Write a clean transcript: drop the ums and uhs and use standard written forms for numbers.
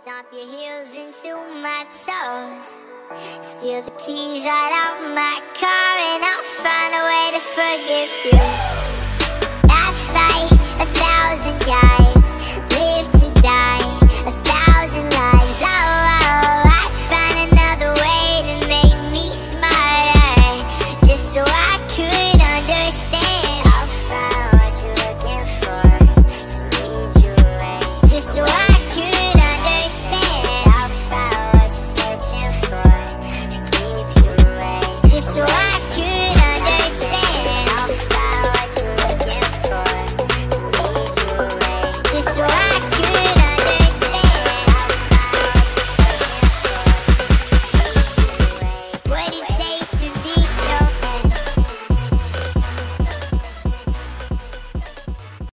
Stomp your heels into my toes. Steal the keys right out my car, and I'll find a way to forgive you. I fight 1,000 guys.